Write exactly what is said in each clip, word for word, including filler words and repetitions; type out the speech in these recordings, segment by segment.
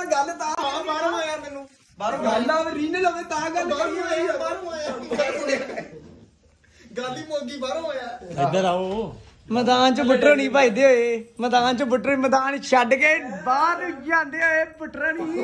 गल ता बाहरों आया मैनू बाहरों गल आ रीनल होवे ता गल बाहरों आया बाहरों आया गल ही मोगी बाहरों आया इधर आओ मैदान च बुटरो नहीं भजदे होए मैदान च बुटरो मैदान छड्ड के बाहर जांदे होए बुटरो नहीं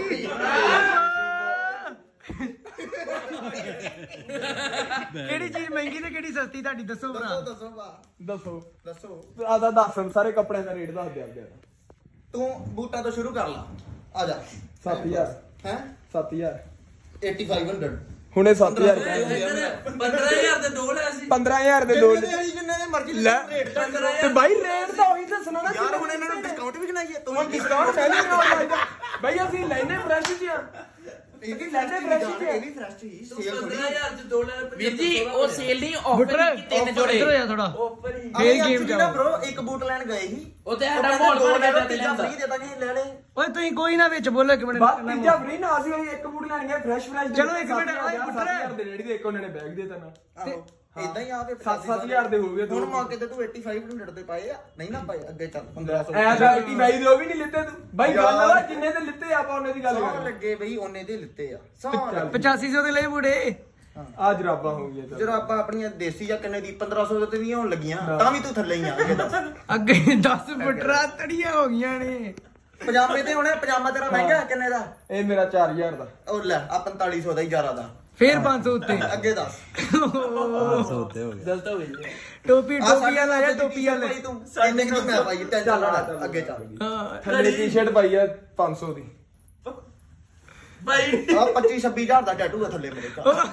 केड़ी चीज महंगी ते केड़ी सस्ती ताड़ी दसो भरा दसो दसो दसो आदा दस सारे कपड़े दा रेट दस दे दे तू बूटा तो शुरू कर ला आजा सात हज़ार हैं सात हज़ार पचासी सौ ਹੁਣੇ ਸੱਤ ਹਜ਼ਾਰ पंद्रह हज़ार ਦੇ ਦੋ ਲਿਆ ਸੀ पंद्रह हज़ार ਦੇ ਦੋ ਕਿੰਨੇ ਦੇ ਮਰਜ਼ੀ ਲੈ ਤੇ ਬਾਈ ਰੇਟ ਤਾਂ ਉਹੀ ਦੱਸਣਾ ਨਾ ਯਾਰ ਹੁਣ ਇਹਨਾਂ ਨੂੰ ਡਿਸਕਾਊਂਟ ਵੀ ਕਨਾਈਏ ਤੂੰ ਡਿਸਕਾਊਂਟ ਪਹਿਲੇ ਹੀ ਲਾਈਦਾ ਬਾਈ ਅਸੀਂ ਲੈਨੇ ਫਰੈਸ਼ ਜੀ ਆ ਇਹ ਵੀ ਲੈਨੇ ਫਰੈਸ਼ ਜੀ ਇਹ ਵੀ ਫਰੈਸ਼ ਜੀ ਸੇਲ पंद्रह हज़ार ਚ ਦੋ ਲੈ ਵੀਰ ਜੀ ਉਹ ਸੇਲ ਨਹੀਂ ਆਫਰ ਤਿੰਨ ਜੋੜੇ ਇਧਰ ਆ ਥੋੜਾ ਆਫਰ ਹੀ ਫੇਰ ਗੇਮ ਜਾ ਬ్రో ਇੱਕ ਬੂਟ ਲੈਣ ਗਏ ਸੀ ਉਹ ਤੇ ਸਾਡਾ ਮਾਹੌਲ ਬਣ ਗਿਆ ਤੇ ਲੈਂਦਾ ਫ੍ਰੀ ਦੇ ਦਾਂਗੇ ਲੈ ਲੈ ਓਏ ਤੁਸੀਂ ਕੋਈ ਨਾ ਵਿੱਚ ਬੋਲੋ ਇੱਕ ਮਿੰਟ ਤੀਜਾ ਫ੍ਰੀ ਨਾ ਅਸੀਂ ਇੱਕ ਬੂਟ ਲੈਣ ਗਏ ਫਰੈਸ਼ ਫਰੈਸ਼ ਚਲੋ ਇੱਕ ਮਿੰਟ ਓਏ ਬੂਟ ਦੇ ਰੇੜੀ ਦੇ ਇੱਕ ਉਹਨਾਂ ਨੇ ਬੈਗ ਦੇ ਤਾ ਨਾ ਆਹੋ ਇਦਾਂ ਹੀ ਆਵੇ ਸੱਤ ਹਜ਼ਾਰ ਦੇ ਹੋ ਗਏ ਹੁਣ ਮੌਕੇ ਤੇ ਤੂੰ ਪਚਾਸੀ ਸੌ ਦੇ ਪਾਏ ਆ ਨਹੀਂ ਨਾ ਪਾਏ ਅੱਗੇ ਚੱਲ पंद्रह सौ ਐ ਤਾਂ ਪਚਾਸੀ ਦੇ ਉਹ ਵੀ ਨਹੀਂ ਲਿੱਤੇ ਤੂੰ ਬਾਈ ਗੱਲ ਆ ਜਿੰਨੇ ਦੇ ਲਿੱਤੇ ਆਪਾਂ ਉਹਨੇ ਦੀ ਗੱਲ ਕਰ ਲੱਗੇ ਬਈ ਉਹਨੇ ਦੇ ਲਿੱਤੇ ਆ पचासी सौ ਦੇ ਲਈ ਬੁੜੇ ਆ ਜਰਾਬਾਂ ਹੋ ਗਈਆਂ ਜਰਾਬਾਂ ਆਪਣੀਆਂ ਦੇਸੀ ਜਾਂ ਕਿੰਨੇ ਦੀ पंद्रह सौ ਤੇ ਵੀ ਹੋਣ ਲੱਗੀਆਂ ਤਾਂ ਵੀ ਤੂੰ ਥੱਲੇ ਹੀ ਆ ਅੱਗੇ दस ਫੁੱਟਰਾ ਤੜੀਆਂ ਹੋ ਗਈਆਂ ਨੇ ਪਜਾਮੇ ਤੇ ਹੁਣੇ ਪਜਾਮਾ ਤੇਰਾ ਮਹਿੰਗਾ ਕਿੰਨੇ ਦਾ ਇਹ ਮੇਰਾ ਚਾਰ ਹਜ਼ਾਰ ਦਾ ਉਹ ਲੈ ਆ पैंतालीस सौ ਦਾ ਹੀ ਜ਼ਿਆਦਾ ਦਾ फिर पाँच सौ उत्ते अगे दस पाँच सौ उत्ते हो गया गलत हो गई टोपी टोपी वाला या टोपी वाला तू इतने की मैं पाई चल अगे चल थल्ले टी-शर्ट पाई है पाँच सौ दी भाई आ पच्चीस छब्बीस हज़ार दा टैटू है थल्ले मेरे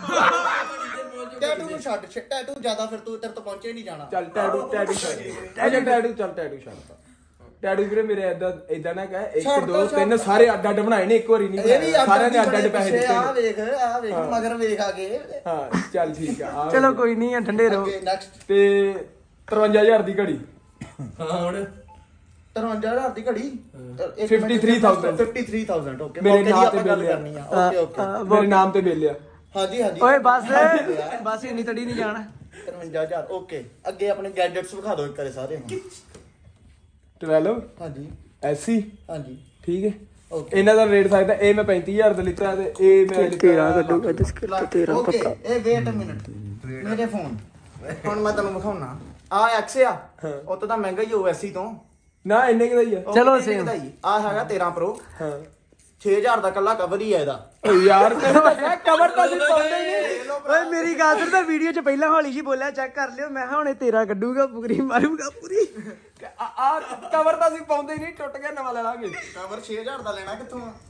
टैटू नु छੱਡ टैटू ज्यादा फिर तू तेरे तो पहुंचे नहीं जाना चल टैटू टैटू छੱਡ टैटू टैटू चल टैटू छੱਡ ਟੈਟੂ ਵੀਰੇ ਮੇਰੇ ਇਦਾਂ ਇਦਾਂ ਨਾ ਕਹੇ ਇੱਕ ਦੋ ਤਿੰਨ ਸਾਰੇ ਅੱਡ ਅੱਡ ਬਣਾਏ ਨੇ ਇੱਕ ਵਾਰੀ ਨਹੀਂ ਸਾਰਿਆਂ ਨੇ ਅੱਡ ਅੱਡ ਪੈਸੇ ਦਿੱਤੇ ਆ ਵੇਖ ਆ ਵੇਖ ਮਗਰ ਵੇਖ ਆ ਕੇ ਹਾਂ ਚੱਲ ਠੀਕ ਆ ਚਲੋ ਕੋਈ ਨਹੀਂ ਆ ਠੰਡੇ ਰਹੋ ਤੇ तिरपन हज़ार ਦੀ ਘੜੀ ਹਾਂ ਹੁਣ तिरपन हज़ार ਦੀ ਘੜੀ तिरेपन हज़ार तिरेपन हज़ार ਓਕੇ ਮੇਰੇ ਨਾਮ ਤੇ ਬਿੱਲ ਕਰਨੀ ਆ ਓਕੇ ਓਕੇ ਮੇਰੇ ਨਾਮ ਤੇ ਬਿੱਲ ਆ ਹਾਂਜੀ ਹਾਂਜੀ ਓਏ ਬਸ ਬਸ ਇੰਨੀ ਤੜੀ ਨਹੀਂ ਜਾਣਾ तिरपन हज़ार ਓਕੇ ਅੱਗੇ ਆਪਣੇ ਗੈਜਟਸ ਵਿਖਾ ਦਿਓ ਇੱਕ ਵਾਰੇ ਸਾਰੇ ट्वेल्व हाँ जी ऐसी हाँ जी ठीक है इन्हां दा रेट साइड ए मैं पैंतीस हज़ार दा लिता ते ए मैं तेरह कड्डूगा जिस करके तेरह पक्का ए वेट अ मिनट मेरे फोन हुन मैं तन्नू दिखाउना आ एक्स आ ओ तो दा महंगा ही हो एसी तो ना इन्ने दा ही है चलो सेम आ हैगा तेरह प्रो हां छह हज़ार दा कल्ला कवर ही है एदा ओ यार कवर तो जी पाउंदे नहीं ओए मेरी गल सुन ता वीडियो च पहला हौली जी बोलिया चेक कर लियो मैं हुणे तेरह कड्डूगा पूरी मारूंगा पूरी आ कवर तो ਅਸੀਂ ਪਾਉਂਦੇ ਨਹੀਂ ਟੁੱਟ ਗਿਆ ਨਵਾਂ ਲੈ ਲਾਂਗੇ ਕਵਰ छह हज़ार ਦਾ ਲੈਣਾ ਕਿੱਥੋਂ ਆ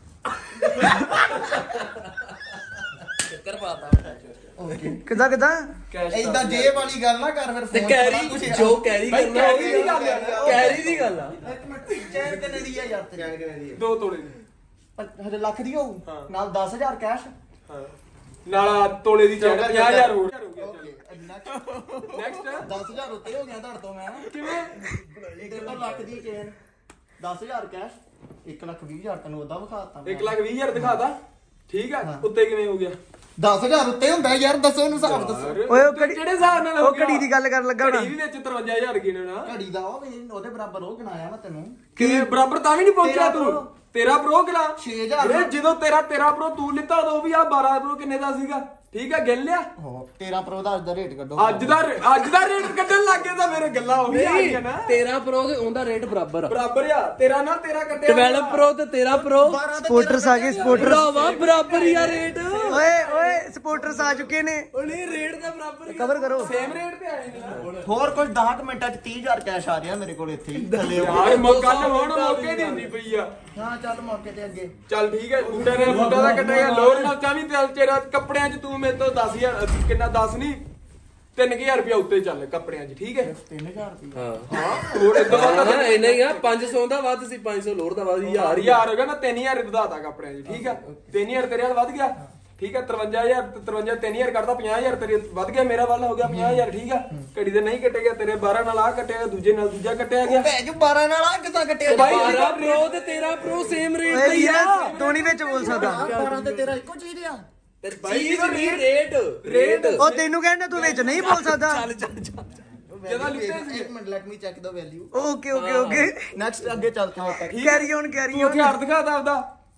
ਚੱਕਰ ਪਾਤਾ ਓਕੇ ਕਿਦਾਂ ਕਿਦਾਂ ਇਦਾਂ ਜੇਬ ਵਾਲੀ ਗੱਲ ਨਾ ਕਰ ਫਿਰ ਫੋਨ ਕੈਰੀ ਜੋ ਕੈਰੀ ਕਰਨਾ ਕੈਰੀ ਦੀ ਗੱਲ ਆ ਕੈਰੀ ਦੀ ਗੱਲ ਆ ਇੱਕ ਮਿੰਟ ਚੈਨ ਕਿੰਨੇ ਦੀ ਆ ਯਾਰ ਚੈਨ ਕਿੰਨੇ ਦੀ ਦੋ ਤੋਲੇ ਦੀ ਹਜੇ ਲੱਖ ਦੀ ਹੋਊ ਨਾਲ दस हज़ार ਕੈਸ਼ ਹਾਂ ਨਾਲ ਤੋਲੇ ਦੀ ਚੈਨ पचास हज़ार ਹੋਰ ਨੈਕਸਟ दस हज़ार ਉੱਤੇ ਹੋ ਗਿਆ ਤੁਹਾਡੇ ਤੋਂ ਮੈਂ ਕਿਵੇਂ ਇੱਕ ਲੱਖ ਦੀ ਚੇਨ दस हज़ार ਕੈਸ਼ एक लाख बीस हज़ार ਤੈਨੂੰ ਉਹਦਾ ਵਿਖਾਤਾ एक लाख बीस हज़ार ਦਿਖਾਤਾ ਠੀਕ ਆ ਉੱਤੇ ਕਿਵੇਂ ਹੋ ਗਿਆ दस हज़ार ਉੱਤੇ ਹੁੰਦਾ ਯਾਰ ਦੱਸੋ ਇਹਨੂੰ ਹਿਸਾਬ ਦੱਸੋ ਓਏ ਉਹ ਕਿਹੜੇ ਹਿਸਾਬ ਨਾਲ ਉਹ ਘੜੀ ਦੀ ਗੱਲ ਕਰਨ ਲੱਗਾ ਘੜੀ ਵੀ ਵਿੱਚ तिरपन हज़ार ਗਿਣਨਾ ਘੜੀ ਦਾ ਉਹ ਉਹਦੇ ਬਰਾਬਰ ਉਹ ਗਿਣਾਇਆ ਮੈਂ ਤੈਨੂੰ ਕਿਵੇਂ ਬਰਾਬਰ ਤਾਂ ਵੀ ਨਹੀਂ ਪਹੁੰਚਿਆ ਤੂੰ ਤੇਰਾ ਪ੍ਰੋ ਕਿਲਾ छह हज़ार ਜਦੋਂ ਤੇਰਾ ਤੇਰਾ ਪ੍ਰੋ ਤੂੰ ਲਿੱਤਾ ਉਦੋਂ ਵੀ ਆ बारह ਪ੍ਰੋ ਕਿੰਨੇ ਦਾ ਸੀਗਾ ਠੀਕ ਹੈ ਗਿਣ ਲਿਆ तेरह ਪ੍ਰੋ ਦਾ ਅੱਜ ਦਾ ਰੇਟ ਕੱਢੋ ਅੱਜ ਦਾ ਅੱਜ ਦਾ ਰੇਟ ਕੱਢਣ ਲੱਗੇ ਤਾਂ ਮੇਰੇ ਗੱਲਾਂ ਹੋ ਗਈਆਂ ਨਾ तेरह ਪ੍ਰੋ ਤੇ ਉਹਦਾ ਰੇਟ ਬਰਾਬਰ ਆ ਬਰਾਬਰ ਆ ਤੇਰਾ ਨਾ ਤੇਰਾ ਕੱਟਿਆ बारह ਪ੍ਰੋ ਤੇ तेरह ਪ੍ਰੋ ਸਪੋਰਟਰਸ ਆ ਗਏ ਸਪੋਰਟਰ ਵਾ ਬਰਾਬਰ ਹੀ ਆ ਰੇਟ ਓਏ ਓਏ ਸਪੋਰਟਰਸ ਆ ਚੁੱਕੇ ਨੇ ਉਹਨੇ ਰੇਟ ਦਾ ਬਰਾਬਰ ਹੀ ਕਵਰ ਕਰੋ ਸੇਮ ਰੇਟ ਤੇ ਆਏ ਨੇ ਹੋਰ ਕੁਝ दस ਮਿੰਟਾਂ ਚ तीस हज़ार ਕੈਸ਼ ਆ ਰਿਹਾ ਮੇਰੇ ਕੋਲ ਇੱਥੇ ਹੀ ਥੱਲੇ ਯਾਰ ਮੌਕਾ ਹੁਣ ਮੌਕੇ ਦੀ ਹੁੰਦੀ ਪਈ ਆ ਹਾਂ ਚੱਲ ਮੌਕੇ ਤੇ ਅੱਗੇ ਚੱਲ ਠੀਕ ਹੈ ਬੂਟਾ ਨੇ ਬੂਟਾ ਦਾ ਕੱਟਿਆ ਲੋਰ ਨਾਲ ਚਾਵੀਂ ਤੇ ਤੇਰਾ ਕੱਪੜਿਆਂ ਚ ਤੂੰ ਮੇਰੇ ਤੋਂ दस हज़ार ਕਿੰਨਾ दस ਨਹੀਂ तीन हज़ार ਰੁਪਏ ਉੱਤੇ ਚੱਲ ਕੱਪੜਿਆਂ ਚ ਠੀਕ ਹੈ तीन हज़ार ਰੁਪਏ ਹਾਂ ਹਾਂ ਹੋਰ ਇਦਾਂ ਦਾ ਇੰਨਾ ਹੀ ਆ पाँच सौ ਦਾ ਵੱਧ ਸੀ पाँच सौ ਲੋਰ ਦਾ ਵੱਧ ਹਜ਼ਾਰ ਹਜ਼ਾਰ ਹੋ ਗਿਆ ਮੈਂ तीन हज़ार ਵਧਾਤਾ ਕੱਪੜਿਆਂ ਚ ਠੀਕ ਆ तीन हज़ार ਤੇਰੇ ਨਾਲ ਵੱਧ ਗਿਆ ਠੀਕ ਆ तिरपन हज़ार तिरपन तीन हज़ार ਕਰਦਾ पचास हज़ार ਤੇਰੇ ਵੱਧ ਗਿਆ ਮੇਰਾ ਵੱਲ ਹੋ ਗਿਆ पचास हज़ार ठीक ਆ ਘੜੀ ਦੇ ਨਹੀਂ ਕੱਟੇ ਗਿਆ ਤੇਰੇ बारह ਨਾਲ ਆ ਕੱਟਿਆ ਦੂਜੇ ਨਾਲ ਦੂਜਾ ਕੱਟਿਆ ਗਿਆ ਭੈ ਜੋ बारह ਨਾਲ ਆ ਕਿਦਾਂ ਕੱਟਿਆ बारह ਪ੍ਰੋ ਤੇ तेरह ਪ੍ਰੋ ਸੇਮ ਰੇਟ ਤੇ ਹੀ ਆ ਦੋਨੀ ਵਿੱਚ ਬੋਲ ਸਕਦਾ बारह ਤੇ तेरह ਇੱਕੋ ਚੀਜ਼ ਆ ਤੇ ਚੀਜ਼ ਨਹੀਂ ਰੇਟ ਰੇਟ ਉਹ ਤੈਨੂੰ ਕਹਿੰਦਾ ਤੂੰ ਵਿੱਚ ਨਹੀਂ ਬੋਲ ਸਕਦਾ ਚੱਲ ਚੱਲ ਚੱਲ ਜਦੋਂ ਲਿਖਦੇ ਸੀ ਇੱਕ ਮਿੰਟ ਲੈਟ ਮੀ ਚੈੱਕ ਦਾ value okay okay okay next ਅੱਗੇ ਚੱਲਦੇ ਹਾਂ ਕੈਰੀ ਔਨ ਕੈਰੀ ਔਨ ਹਥਿਆਰ ਦਿਖਾਦਾ ਆਪਦਾ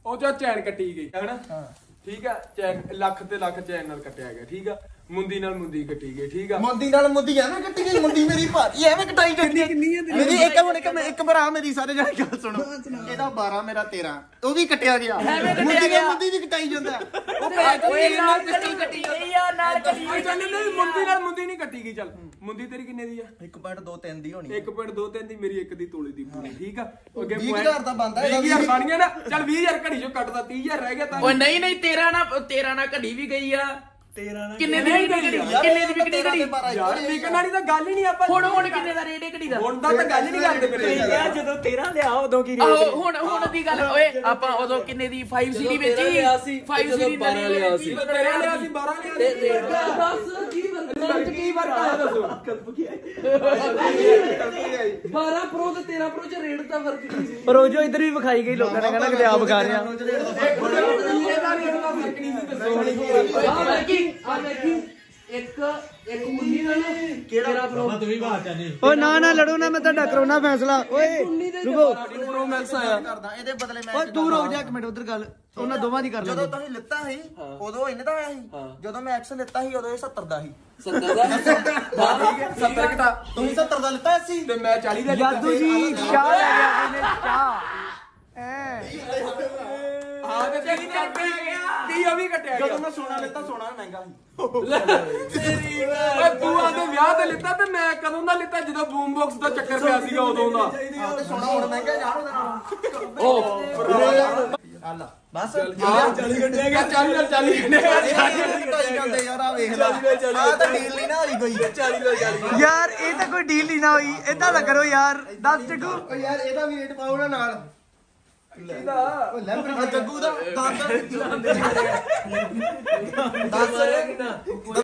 ਉਹ ਚਾ ਚੈਨ ਕੱਟੀ ਗਈ ਹੈਨਾ ਠੀਕ ਆ ਚੈਨ ਲੱਖ ਤੇ ਲੱਖ ਚੈਨ ਨਾਲ ਕੱਟਿਆ ਗਿਆ ਠੀਕ ਆ ਮੁੰਦੀ ਨਾਲ ਮੁੰਦੀ ਕੱਟੀ ਗਈ ਠੀਕ ਆ ਮੁੰਦੀ ਨਾਲ ਮੁੰਦੀ ਐਵੇਂ ਕੱਟੀ ਗਈ ਮੁੰਦੀ ਮੇਰੀ ਭਾਰੀ ਐਵੇਂ ਕਟਾਈ ਜਾਂਦੀ ਕਿੰਨੀ ਹੈ ਮੇਰੀ ਇੱਕ ਹੁਣ ਇੱਕ ਇੱਕ ਭਰਾ ਮੇਰੀ ਸਾਰੇ ਜਣੇ ਗੱਲ ਸੁਣੋ ਇਹਦਾ ਬਾਰਾਂ ਮੇਰਾ ਤੇਰਾਂ ਉਹ ਵੀ ਕੱਟਿਆ ਗਿਆ ਮੁੰਦੀ ਨਾਲ ਮੁੰਦੀ ਵੀ ਕਟਾਈ ਜਾਂਦਾ ਉਹ ਓਏ ਨਾਲ ਕੱਟੀ ਕੱਟੀ ਯਾਰ ਨਾਲ ਕੱਟੀ ਚੱਲ ਨਹੀਂ ਮੁੰਦੀ ਨਾਲ ਮੁੰਦੀ ਨਹੀਂ ਕੱਟੀ ਗਈ ਚੱਲ ਮੁੰਦੀ ਤੇਰੀ ਕਿੰਨੇ ਦੀ ਆ ਇੱਕ ਪੁਆਇੰਟ ਦੋ ਤਿੰਨ ਦੀ ਹੋਣੀ ਇੱਕ ਪੁਆਇੰਟ ਦੋ ਤਿੰਨ ਦੀ ਮੇਰੀ ਇੱਕ ਦੀ ਤੋਲੇ ਦੀ ਪੂਰੀ ਠੀਕ ਆ ਅੱਗੇ ਵੀਹ ਹਜ਼ਾਰ ਦਾ ਬਣਦਾ ਵੀਹ ਹਜ਼ਾਰ ਬਣ ਗਿਆ ਨਾ ਚੱਲ ਵੀਹ ਹਜ਼ਾਰ ਘੜੀ ਚੋਂ ਕੱਟਦਾ ਤੀਹ ਹਜ਼ਾਰ ਰਹਿ ਗਿਆ ਤਾਂ ਓਏ ਨਹੀਂ ਨਹੀਂ ਤੇਰਾ ਨਾ ਤੇਰਾ ਨਾ ਘੜੀ ਵੀ ਗਈ ਆ ਤੇਰਾਂ ਨਾਲ ਕਿੰਨੇ ਦੀ ਵਿਕਣੀ ਕਿੰਨੇ ਦੀ ਵਿਕਣੀ ਘੜੀ ਯਾਰ ਵਿਕਣ ਵਾਲੀ ਤਾਂ ਗੱਲ ਹੀ ਨਹੀਂ ਆਪਾਂ ਹੁਣ ਹੁਣ ਕਿੰਨੇ ਦਾ ਰੇਟ ਹੈ ਘੜੀ ਦਾ ਹੁਣ ਦਾ ਤਾਂ ਗੱਲ ਹੀ ਨਹੀਂ ਕਰਦੇ ਮੇਰੇ ਜਦੋਂ ਤੇਰਾਂ ਲਿਆ ਉਦੋਂ ਕੀ ਆਹੋ ਹੁਣ ਹੁਣ ਦੀ ਗੱਲ ਓਏ ਆਪਾਂ ਉਦੋਂ ਕਿੰਨੇ ਦੀ ਫਾਈਵ ਸੀਡੀ ਵੇਚੀ ਫਾਈਵ ਸੀਡੀ ਦਾ ਬਾਰਾਂ ਲਿਆ ਸੀ ਤੇਰੇ ਲਿਆ ਸੀ ਬਾਰਾਂ ਲਿਆ ਦੱਸ ਕੀ ਸੀ ਕੀ ਫਰਕ ਆਇਆ ਦੱਸੋ ਬਾਰਾਂ ਪ੍ਰੋ ਤੇ ਤੇਰਾਂ ਪ੍ਰੋ ਚ ਰੇਟ ਦਾ ਫਰਕ ਕੀ ਸੀ ਪਰ ਉਹ ਜੋ ਇਧਰ ਵੀ ਵਿਖਾਈ ਗਈ ਲੋਕਾਂ ਨੇ ਕਹਿੰਦਾ ਕਿ ਆਪ ਵਿਖਾ ਰਿਹਾ ਇਹਦਾ ਰੇਟ ਦਾ ਫਰਕ ਨਹੀਂ ਸੀ ਦੱਸੋ ਆ ਵੇਖੀ ਆ ਵੇਖੀ ਇੱਕ ਇੱਕ ਮੁੰਨੀ ਨਾਲ ਕਿਹੜਾ ਪ੍ਰੋ ਓ ਨਾ ਨਾ ਲੜੋ ਨਾ ਮੈਂ ਤੁਹਾਡਾ ਕਰਾਉਣਾ ਫੈਸਲਾ ਓਏ ਰੁਕੋ ਪ੍ਰੋ ਮੈਕਸ ਆਇਆ ਕਰਦਾ ਇਹਦੇ ਬਦਲੇ ਮੈਂ ਓ ਦੂਰ ਹੋ ਜਾ ਇੱਕ ਮਿੰਟ ਉਧਰ ਗੱਲ ਉਹਨਾਂ ਦੋਵਾਂ ਦੀ ਕਰ ਜਦੋਂ ਲੈਂਦੇ ਤੁਸੀਂ ਲਿੱਤਾ ਸੀ ਉਦੋਂ ਇਹਨੇ ਦਾ ਆਇਆ ਸੀ ਜਦੋਂ ਮੈਂ ਐਕਸ ਲਿੱਤਾ ਸੀ ਉਦੋਂ ਇਹ ਸੱਤਰ ਦਾ ਸੀ ਸੱਤਰ ਦਾ ਠੀਕ ਹੈ ਸੱਤਰ ਘਟਾ ਤੁਸੀਂ ਸੱਤਰ ਦਾ ਲਿੱਤਾ ਸੀ ਤੇ ਮੈਂ ਚਾਲੀ ਦਾ ਲਿੱਤਾ ਜਾਦੂ ਜੀ ਚਾਹ ਲੈ ਗਿਆ ਇਹਨੇ ਚਾਹ ਐ ਹਾਂ ਤੇ ਤੇਰੀ ਚੱਲ ਪੈ ਗਿਆ ਕੀ ਉਹ ਵੀ ਕੱਟਿਆ ਗਿਆ ਜਦੋਂ ਮੈਂ ਸੋਨਾ ਲਿੱਤਾ ਸੋਨਾ ਮਹਿੰਗਾ ਸੀ ਤੇਰੀ ਓਏ ਤੂੰ ਆਦੇ ਵਿਆਹ ਤੇ ਲਿੱਤਾ ਤੇ ਮੈਂ ਕਦੋਂ ਦਾ ਲਿੱਤਾ ਜਦੋਂ ਬੂਮ ਬਾਕਸ ਦਾ ਚੱਕਰ ਪਿਆ ਸੀਗਾ ਉਦੋਂ ਦਾ ਆਹ ਤੇ ਸੋਨਾ ਹੁਣ ਮਹਿੰਗਾ ਯਾਰ ਉਹਦੇ ਨਾਲ ਆਲਾ ਬਸ ਚਾਲੀ ਘੰਟੇ ਗਿਆ ਚਾਲੀ ਨਾਲ ਚਾਲੀ ਘੰਟੇ ਚਾਲੀ ਜਾਂਦੇ ਯਾਰ ਆ ਵੇਖ ਲੈ ਆ ਤਾਂ ਡੀਲ ਨਹੀਂ ਨਾ ਹੋਈ ਕੋਈ ਚਾਲੀ ਨਾਲ ਚਾਲੀ ਯਾਰ ਇਹ ਤਾਂ ਕੋਈ ਡੀਲ ਹੀ ਨਾ ਹੋਈ ਏਦਾਂ ਨਾ ਕਰੋ ਯਾਰ ਦੱਸ ਜੱਗੂ ਓ ਯਾਰ ਇਹਦਾ ਵੀ ਰੇਟ ਪਾਓ ਨਾ ਨਾਲ ਕਿਹਦਾ ਓ ਲੈ ਜੱਗੂ ਦਾ ਦੰਦ ਦੱਸ